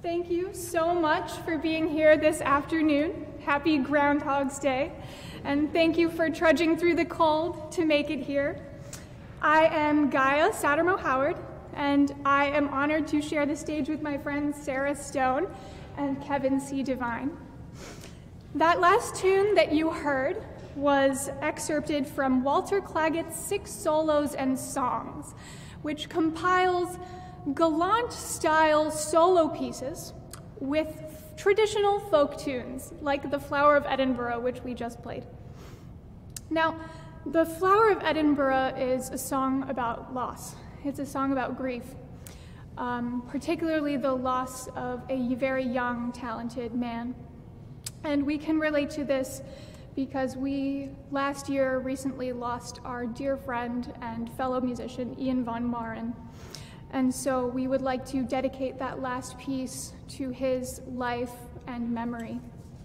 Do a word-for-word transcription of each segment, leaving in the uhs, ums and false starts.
Thank you so much for being here this afternoon. Happy Groundhog's Day. And thank you for trudging through the cold to make it here. I am Gaia Saetermoe-Howard, and I am honored to share the stage with my friends Sarah Stone and Kevin C. Devine. That last tune that you heard was excerpted from Walter Clagget's Six Solos and Songs, which compiles gallant-style solo pieces with traditional folk tunes, like the Flower of Edinburgh, which we just played. Now, the Flower of Edinburgh is a song about loss. It's a song about grief, um, particularly the loss of a very young, talented man. And we can relate to this because we, last year, recently lost our dear friend and fellow musician, Ian van Maaren. And so we would like to dedicate that last piece to his life and memory.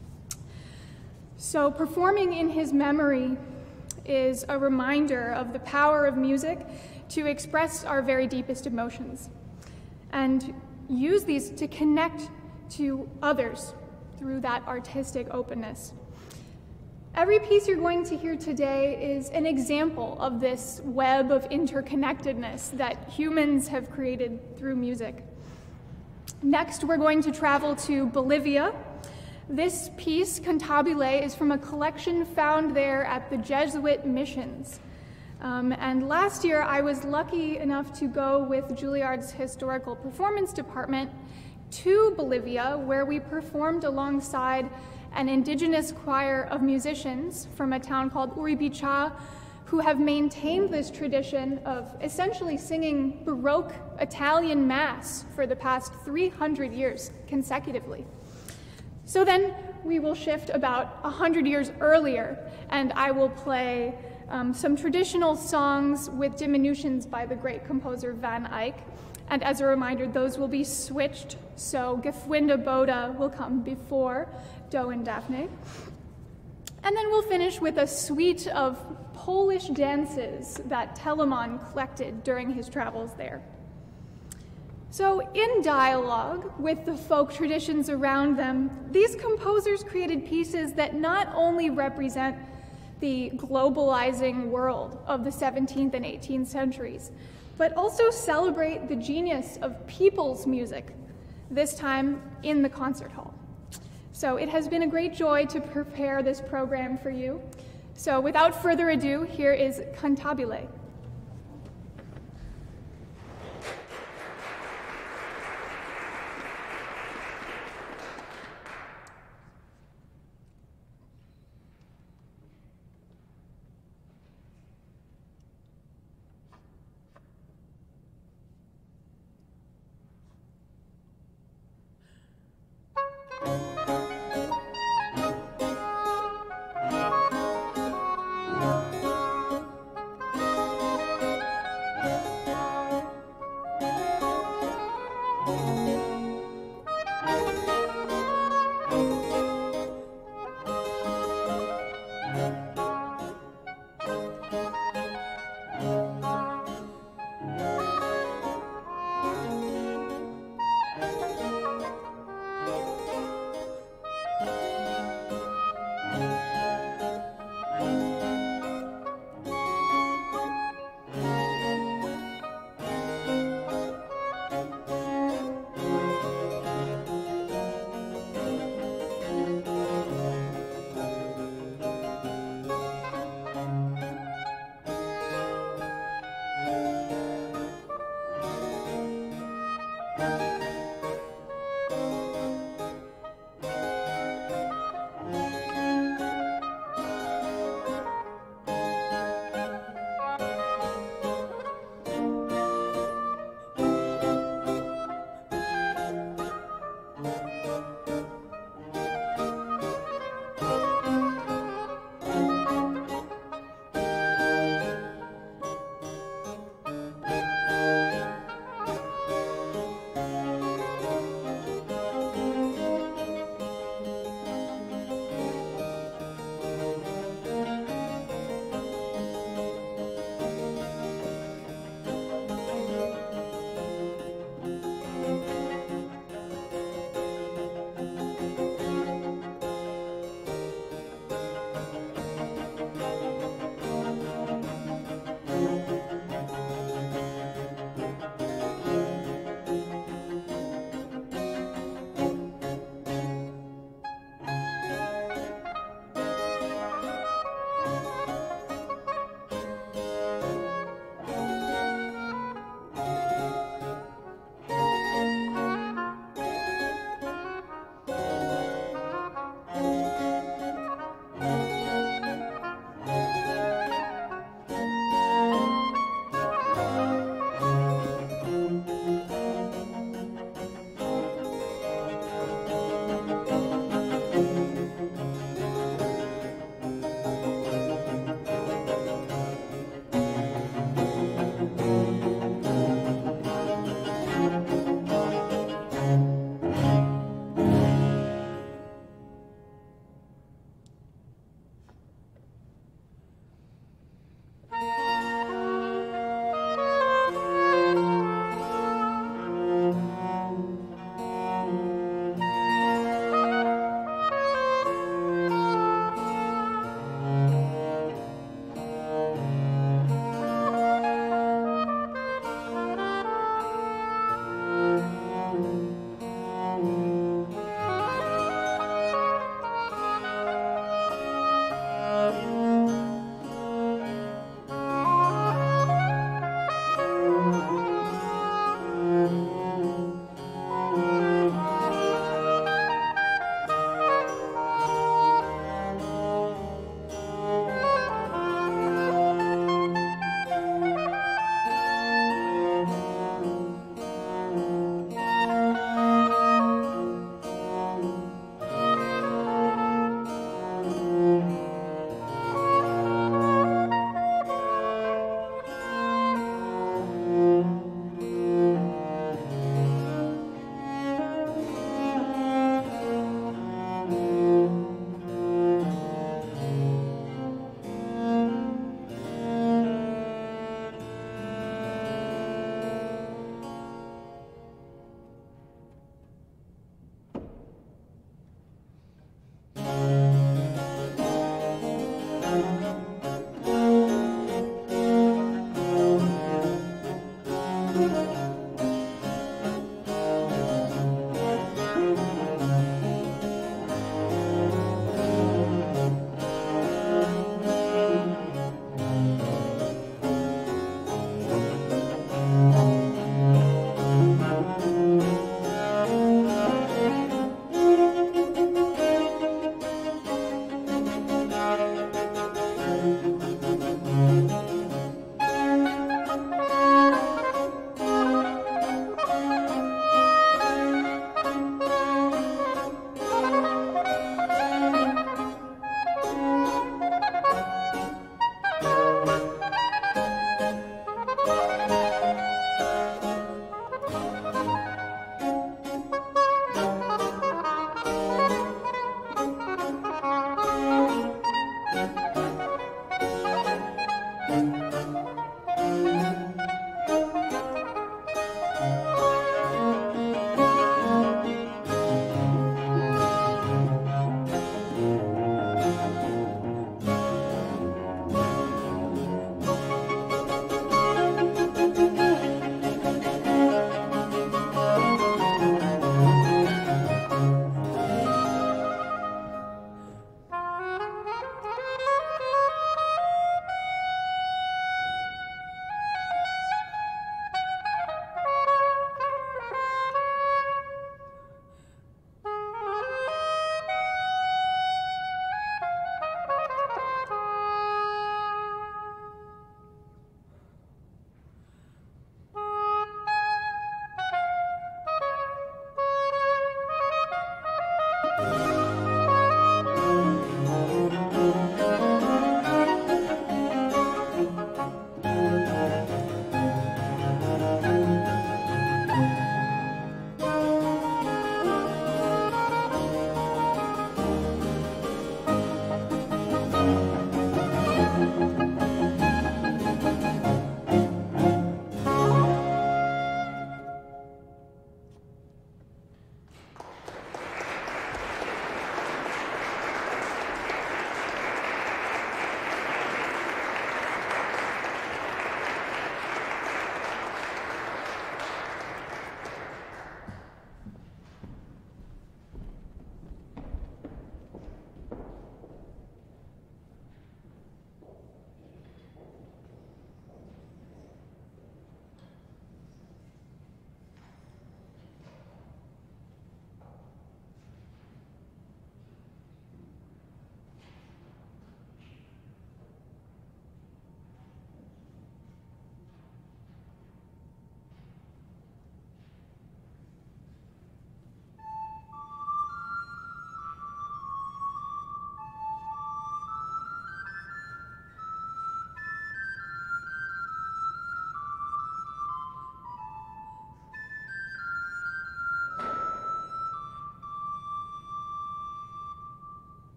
So performing in his memory is a reminder of the power of music to express our very deepest emotions and use these to connect to others through that artistic openness. Every piece you're going to hear today is an example of this web of interconnectedness that humans have created through music. Next, we're going to travel to Bolivia. This piece, Cantabile, is from a collection found there at the Jesuit missions. Um, and last year, I was lucky enough to go with Juilliard's Historical Performance Department to Bolivia, where we performed alongside an indigenous choir of musicians from a town called Uribicha, who have maintained this tradition of essentially singing Baroque Italian Mass for the past three hundred years consecutively. So then we will shift about one hundred years earlier, and I will play um, some traditional songs with diminutions by the great composer Van Eyck. And as a reminder, those will be switched, so Gefwinde Bode will come before Do and Daphne. And then we'll finish with a suite of Polish dances that Telemon collected during his travels there. So in dialogue with the folk traditions around them, these composers created pieces that not only represent the globalizing world of the seventeenth and eighteenth centuries, but also celebrate the genius of people's music, this time in the concert hall. So it has been a great joy to prepare this program for you. So without further ado, here is Cantabile.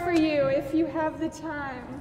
for you if you have the time.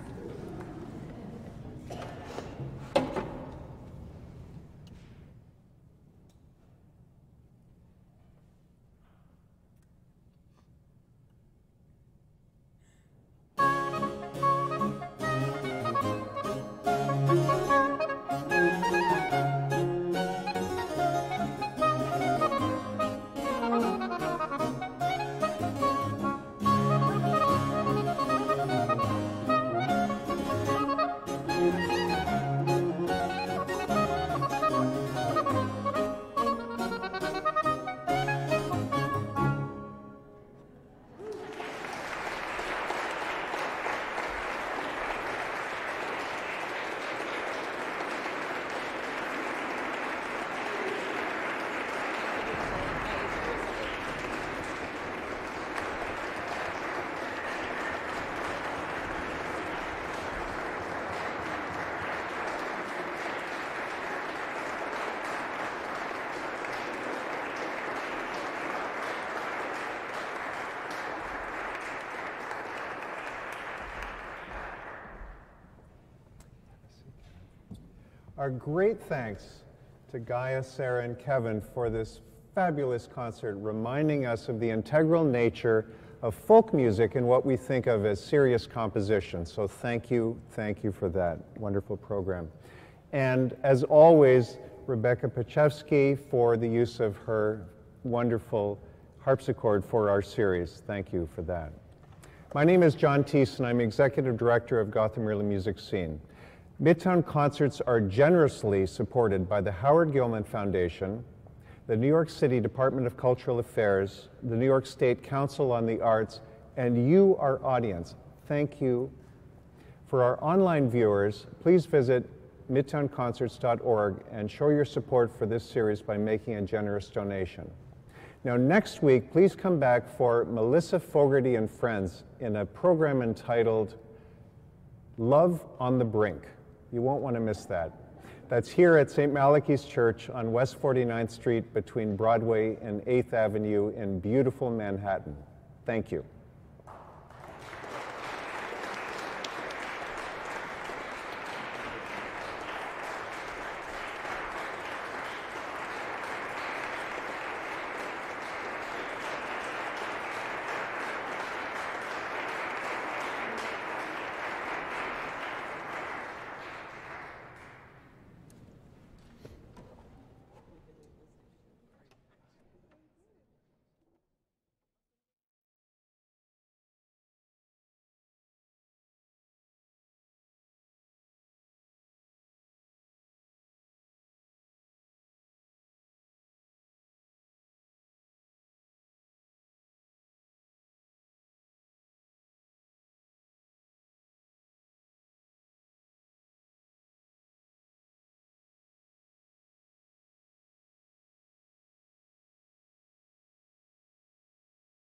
Our great thanks to Gaia, Sarah, and Kevin for this fabulous concert, reminding us of the integral nature of folk music and what we think of as serious composition. So thank you, thank you for that wonderful program. And as always, Rebecca Pachewski for the use of her wonderful harpsichord for our series. Thank you for that. My name is John Thies, and I'm Executive Director of Gotham Early Music Scene. Midtown concerts are generously supported by the Howard Gilman Foundation, the New York City Department of Cultural Affairs, the New York State Council on the Arts, and you, our audience. Thank you. For our online viewers, please visit midtown concerts dot org and show your support for this series by making a generous donation. Now, next week, please come back for Melissa Fogarty and Friends in a program entitled Love on the Brink. You won't want to miss that. That's here at Saint Malachi's Church on West forty-ninth Street between Broadway and eighth Avenue in beautiful Manhattan. Thank you.